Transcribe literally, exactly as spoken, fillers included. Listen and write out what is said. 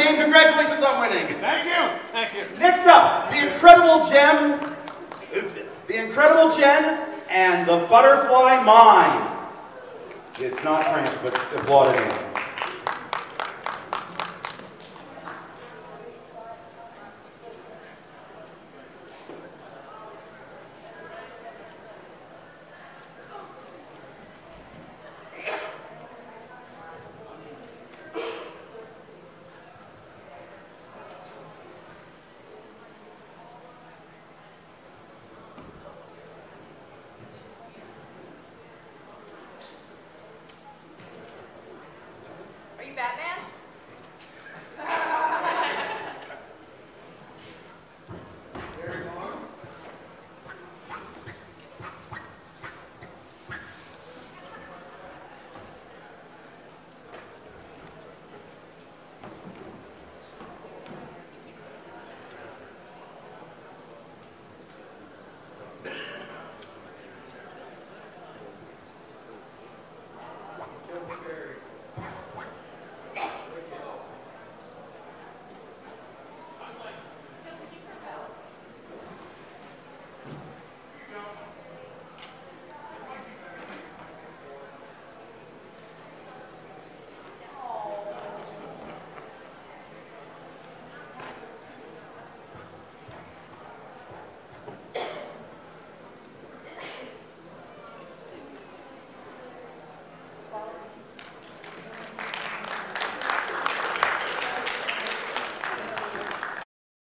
team. Congratulations on winning. Thank you. Thank you. Next up, the Incredible Gem, the Incredible Jen and the Butterfly Mind. It's not French, but applaud it anyway.